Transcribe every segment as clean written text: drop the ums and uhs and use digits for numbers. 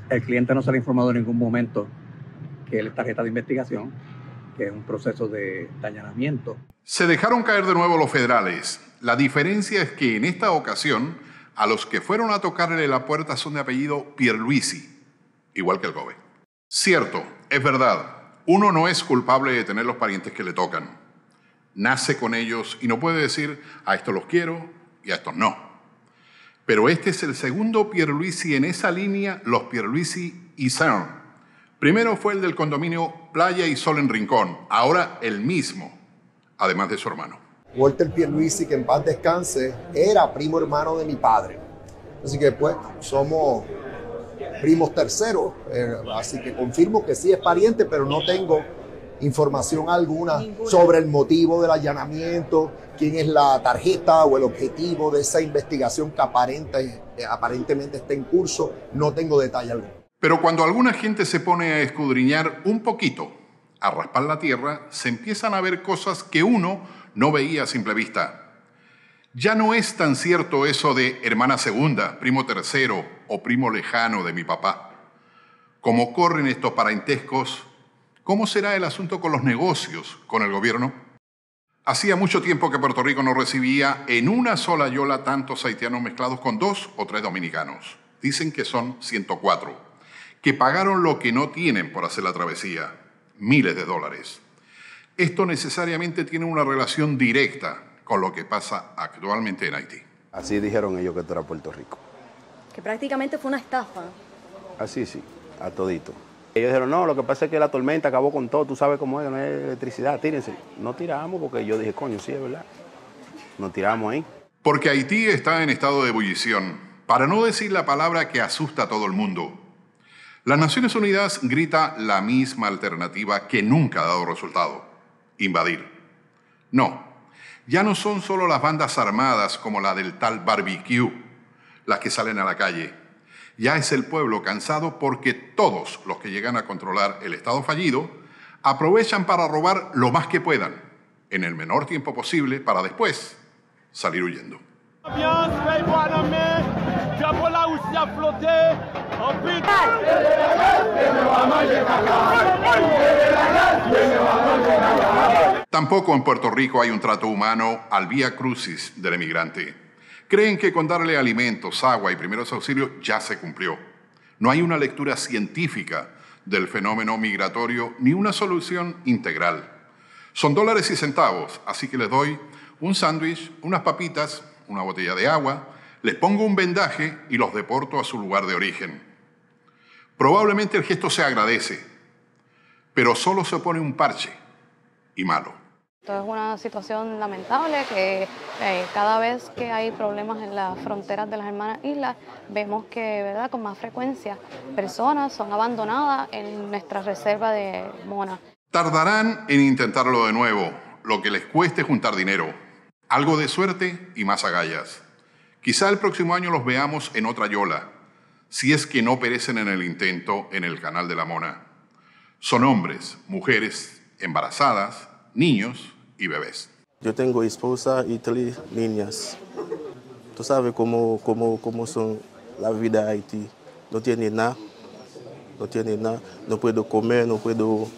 El cliente no se le ha informado en ningún momento que él es tarjeta de investigación, que es un proceso de allanamiento. Se dejaron caer de nuevo los federales. La diferencia es que en esta ocasión a los que fueron a tocarle la puerta son de apellido Pierluisi, igual que el GOBE. Cierto, es verdad, uno no es culpable de tener los parientes que le tocan. Nace con ellos y no puede decir a estos los quiero y a estos no. Pero este es el segundo Pierluisi en esa línea, los Pierluisi y CERN. Primero fue el del condominio Playa y Sol en Rincón, ahora el mismo, además de su hermano. Walter Pierluisi, que en paz descanse, era primo hermano de mi padre. Así que pues somos primos terceros, así que confirmo que sí es pariente, pero no tengo información alguna sobre el motivo del allanamiento, quién es la tarjeta o el objetivo de esa investigación que aparentemente está en curso. No tengo detalle alguno. Pero cuando alguna gente se pone a escudriñar un poquito, a raspar la tierra, se empiezan a ver cosas que uno no veía a simple vista. Ya no es tan cierto eso de hermana segunda, primo tercero o primo lejano de mi papá. Como corren estos parentescos, ¿cómo será el asunto con los negocios, con el gobierno? Hacía mucho tiempo que Puerto Rico no recibía en una sola yola tantos haitianos mezclados con 2 o 3 dominicanos. Dicen que son 104, que pagaron lo que no tienen por hacer la travesía, miles de dólares. Esto necesariamente tiene una relación directa con lo que pasa actualmente en Haití. Así dijeron ellos que esto era Puerto Rico. Que prácticamente fue una estafa. Así sí, a todito. Ellos dijeron, no, lo que pasa es que la tormenta acabó con todo, tú sabes cómo es, no hay electricidad, tírense. No tiramos porque yo dije, coño, sí, es verdad. Nos tiramos ahí. Porque Haití está en estado de ebullición, para no decir la palabra que asusta a todo el mundo. Las Naciones Unidas grita la misma alternativa que nunca ha dado resultado: invadir. No, ya no son solo las bandas armadas como la del tal Barbecue las que salen a la calle. Ya es el pueblo cansado porque todos los que llegan a controlar el Estado fallido aprovechan para robar lo más que puedan, en el menor tiempo posible, para después salir huyendo. Tampoco en Puerto Rico hay un trato humano al vía crucis del emigrante. Creen que con darle alimentos, agua y primeros auxilios ya se cumplió. No hay una lectura científica del fenómeno migratorio ni una solución integral. Son dólares y centavos, así que les doy un sándwich, unas papitas, una botella de agua, les pongo un vendaje y los deporto a su lugar de origen. Probablemente el gesto se agradece, pero solo se pone un parche y malo. Esto es una situación lamentable que cada vez que hay problemas en las fronteras de las hermanas islas, vemos que, ¿verdad?, con más frecuencia personas son abandonadas en nuestra reserva de Mona. Tardarán en intentarlo de nuevo, lo que les cueste juntar dinero. Algo de suerte y más agallas. Quizá el próximo año los veamos en otra yola, si es que no perecen en el intento en el Canal de la Mona. Son hombres, mujeres, embarazadas, niños y bebés. Yo tengo esposa y 3 niñas. Tú sabes cómo son la vida en Haití. No tiene nada. No puedo comer, no puedo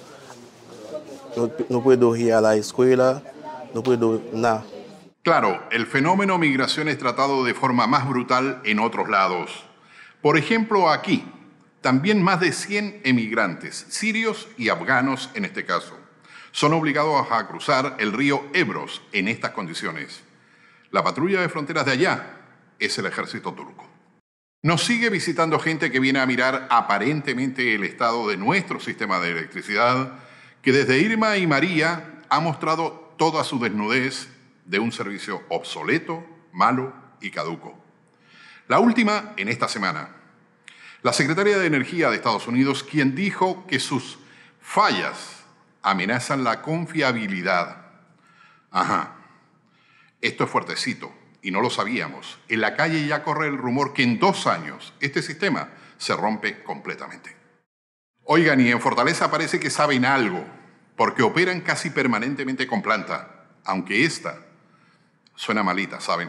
ir a la escuela, no puedo nada. Claro, el fenómeno migración es tratado de forma más brutal en otros lados. Por ejemplo, aquí, también más de 100 emigrantes, sirios y afganos en este caso, son obligados a cruzar el río Ebros en estas condiciones. La patrulla de fronteras de allá es el ejército turco. Nos sigue visitando gente que viene a mirar aparentemente el estado de nuestro sistema de electricidad, que desde Irma y María ha mostrado toda su desnudez de un servicio obsoleto, malo y caduco. La última en esta semana. La secretaria de Energía de Estados Unidos, quien dijo que sus fallas amenazan la confiabilidad. Ajá, esto es fuertecito y no lo sabíamos. En la calle ya corre el rumor que en 2 años este sistema se rompe completamente. Oigan, y en Fortaleza parece que saben algo, porque operan casi permanentemente con planta, aunque esta suena malita, ¿saben?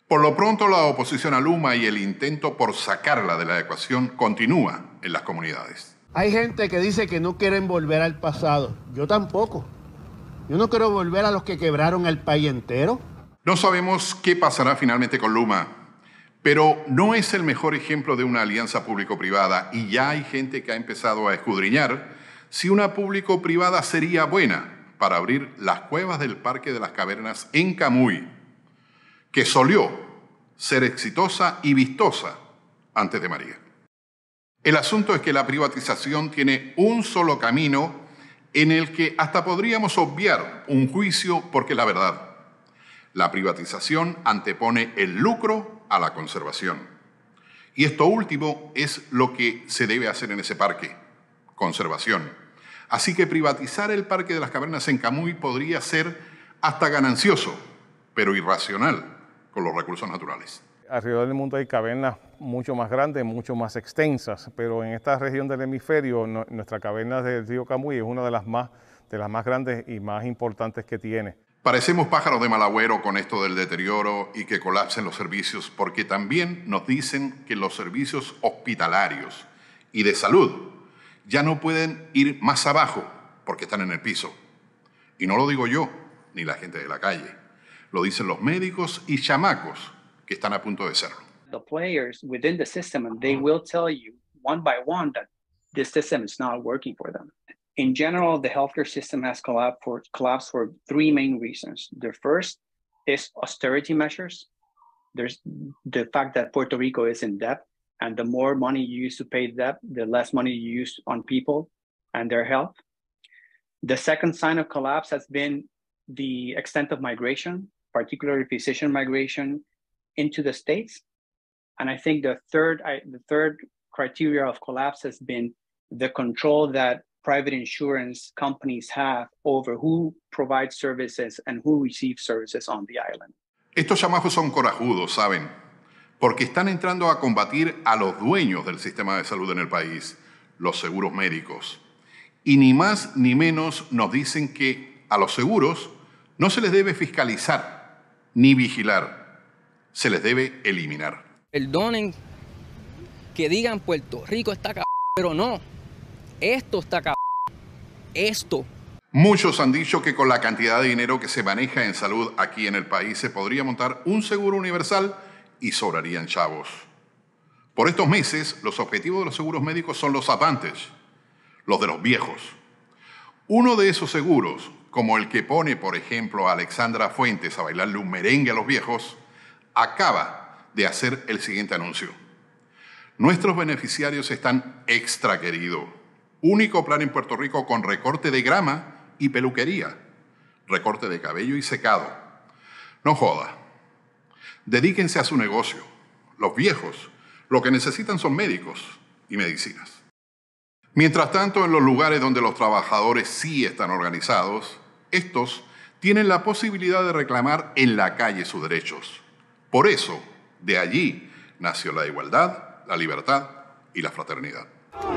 Por lo pronto, la oposición a Luma y el intento por sacarla de la ecuación continúa en las comunidades. Hay gente que dice que no quieren volver al pasado. Yo tampoco. Yo no quiero volver a los que quebraron el país entero. No sabemos qué pasará finalmente con Luma, pero no es el mejor ejemplo de una alianza público-privada y ya hay gente que ha empezado a escudriñar si una público-privada sería buena para abrir las cuevas del Parque de las Cavernas en Camuy, que solió ser exitosa y vistosa antes de María. El asunto es que la privatización tiene un solo camino en el que hasta podríamos obviar un juicio porque es la verdad. La privatización antepone el lucro a la conservación. Y esto último es lo que se debe hacer en ese parque, conservación. Así que privatizar el Parque de las Cavernas en Camuy podría ser hasta ganancioso, pero irracional con los recursos naturales. Alrededor del mundo hay cavernas mucho más grandes, mucho más extensas, pero en esta región del hemisferio nuestra caverna del río Camuy es una de las más grandes y más importantes que tiene. Parecemos pájaros de mal agüero con esto del deterioro y que colapsen los servicios, porque también nos dicen que los servicios hospitalarios y de salud ya no pueden ir más abajo porque están en el piso. Y no lo digo yo, ni la gente de la calle. Lo dicen los médicos y chamacos que están a punto de serlo. The players within the system, and they will tell you one by one that this system is not working for them. In general, the healthcare system has collapsed for three main reasons. The first is austerity measures. There's the fact that Puerto Rico is in debt, and the more money you use to pay debt, the less money you use on people and their health. The second sign of collapse has been the extent of migration, particularly physician migration into the States. And I think the third criteria of collapse has been the control that private insurance companies have over who provides services and who receives services on the island. Estos chamacos son corajudos, ¿saben? Porque están entrando a combatir a los dueños del sistema de salud en el país, los seguros médicos. Y ni más ni menos nos dicen que a los seguros no se les debe fiscalizar ni vigilar, se les debe eliminar. Perdonen que digan Puerto Rico está pero no, esto está esto. Muchos han dicho que con la cantidad de dinero que se maneja en salud aquí en el país se podría montar un seguro universal y sobrarían chavos. Por estos meses, los objetivos de los seguros médicos son los Advantage, los de los viejos. Uno de esos seguros, como el que pone, por ejemplo, a Alexandra Fuentes a bailarle un merengue a los viejos, acaba de hacer el siguiente anuncio. Nuestros beneficiarios están extra queridos. Único plan en Puerto Rico con recorte de grama y peluquería, recorte de cabello y secado. No joda. Dedíquense a su negocio. Los viejos lo que necesitan son médicos y medicinas. Mientras tanto, en los lugares donde los trabajadores sí están organizados, estos tienen la posibilidad de reclamar en la calle sus derechos. Por eso, de allí nació la igualdad, la libertad y la fraternidad.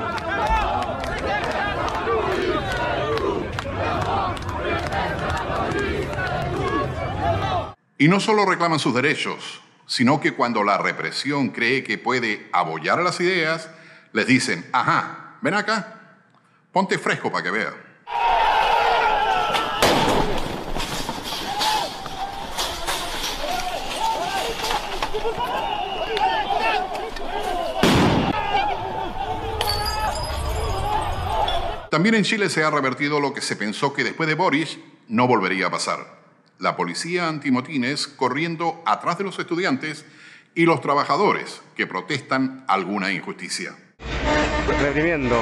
Y no solo reclaman sus derechos, sino que cuando la represión cree que puede abollar las ideas, les dicen, ajá, ven acá, ponte fresco para que veas. También en Chile se ha revertido lo que se pensó que después de Boris no volvería a pasar. La policía antimotines corriendo atrás de los estudiantes y los trabajadores que protestan alguna injusticia. Reprimiendo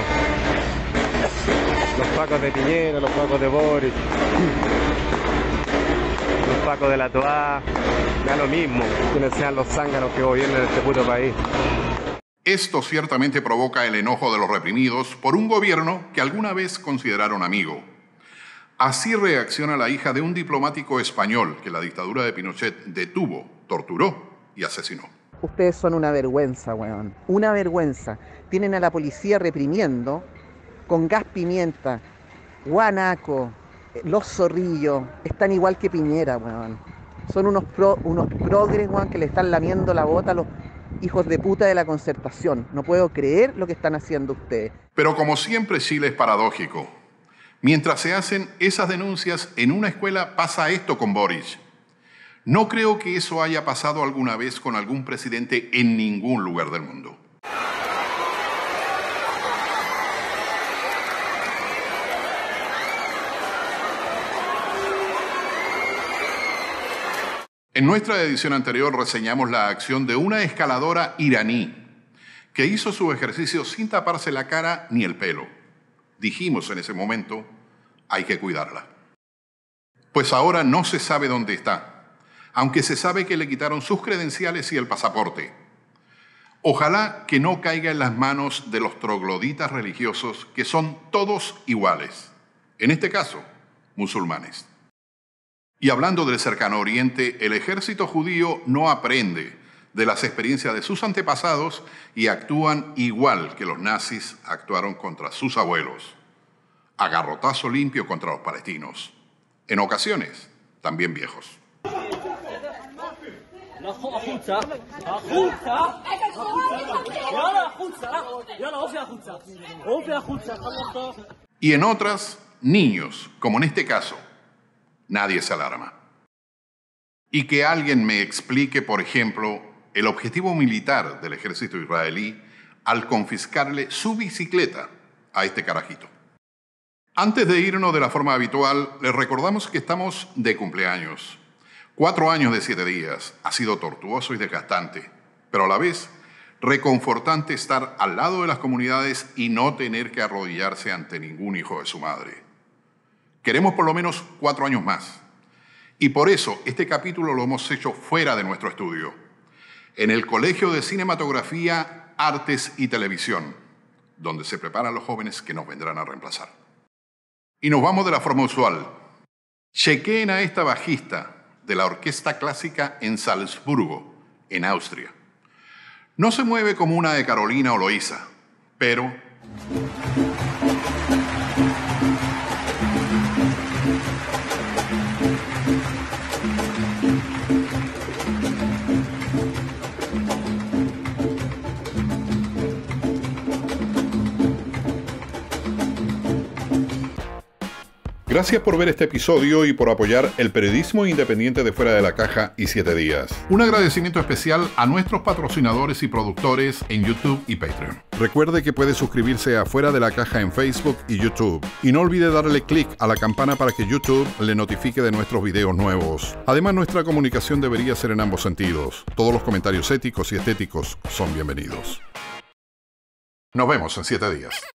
los pacos de Piñera, los pacos de Boris, los pacos de la Toa, da lo mismo, quienes sean los zánganos que gobiernan este puto país. Esto ciertamente provoca el enojo de los reprimidos por un gobierno que alguna vez consideraron amigo. Así reacciona la hija de un diplomático español que la dictadura de Pinochet detuvo, torturó y asesinó. Ustedes son una vergüenza, weón. Una vergüenza. Tienen a la policía reprimiendo con gas pimienta, guanaco, los zorrillos. Están igual que Piñera, weón. Son unos progres, weón, que le están lamiendo la bota a los hijos de puta de la Concertación. No puedo creer lo que están haciendo ustedes. Pero como siempre, Chile es paradójico. Mientras se hacen esas denuncias, en una escuela pasa esto con Boric. No creo que eso haya pasado alguna vez con algún presidente en ningún lugar del mundo. En nuestra edición anterior reseñamos la acción de una escaladora iraní que hizo su ejercicio sin taparse la cara ni el pelo. Dijimos en ese momento, hay que cuidarla. Pues ahora no se sabe dónde está, aunque se sabe que le quitaron sus credenciales y el pasaporte. Ojalá que no caiga en las manos de los trogloditas religiosos que son todos iguales, en este caso, musulmanes. Y hablando del cercano oriente, el ejército judío no aprende de las experiencias de sus antepasados y actúan igual que los nazis actuaron contra sus abuelos. A garrotazo limpio contra los palestinos. En ocasiones, también viejos. Y en otras, niños, como en este caso. Nadie se alarma. Y que alguien me explique, por ejemplo, el objetivo militar del ejército israelí al confiscarle su bicicleta a este carajito. Antes de irnos de la forma habitual, les recordamos que estamos de cumpleaños. 4 años de 7 días. Ha sido tortuoso y desgastante, pero a la vez reconfortante estar al lado de las comunidades y no tener que arrodillarse ante ningún hijo de su madre. Queremos por lo menos 4 años más. Y por eso este capítulo lo hemos hecho fuera de nuestro estudio, en el Colegio de Cinematografía, Artes y Televisión, donde se preparan los jóvenes que nos vendrán a reemplazar. Y nos vamos de la forma usual. Chequeen a esta bajista de la Orquesta Clásica en Salzburgo, en Austria. No se mueve como una de Carolina o Loíza, pero... Gracias por ver este episodio y por apoyar el periodismo independiente de Fuera de la Caja y 7 días. Un agradecimiento especial a nuestros patrocinadores y productores en YouTube y Patreon. Recuerde que puede suscribirse a Fuera de la Caja en Facebook y YouTube. Y no olvide darle clic a la campana para que YouTube le notifique de nuestros videos nuevos. Además, nuestra comunicación debería ser en ambos sentidos. Todos los comentarios éticos y estéticos son bienvenidos. Nos vemos en 7 días.